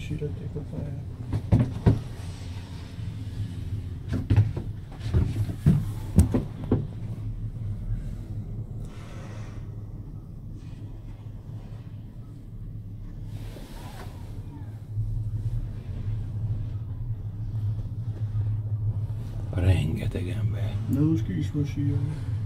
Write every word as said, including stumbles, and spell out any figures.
sírették a pályát. Rengeteg ember. De most ki is van síelni.